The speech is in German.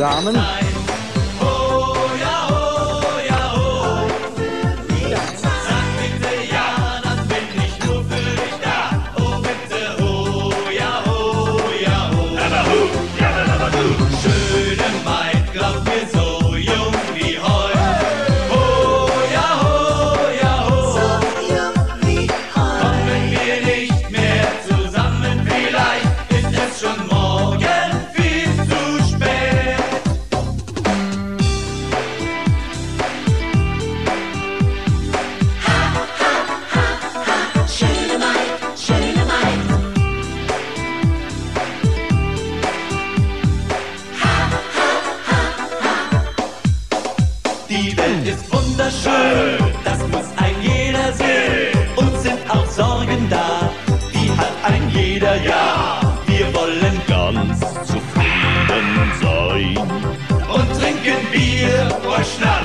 Damen. Oh ja, oh ja, oh. Sag bitte ja, dann bin ich nur für dich da. Oh bitte, oh ja, oh ja, oh. Aber hu, ja, aber du. Schöne Maid, glaub mir, so jung wie heut. Oh ja, oh. So jung wie heute. Kommen wir nicht mehr zusammen, vielleicht ist es schon morgen viel zu spät. Schöne Maid, schöne Maid. Die Welt ist wunderschön, das muss ein jeder sehen. Und sind auch Sorgen da, die hat ein jeder, ja. Wir wollen ganz zufrieden sein. und trinken Bier, Schnaps.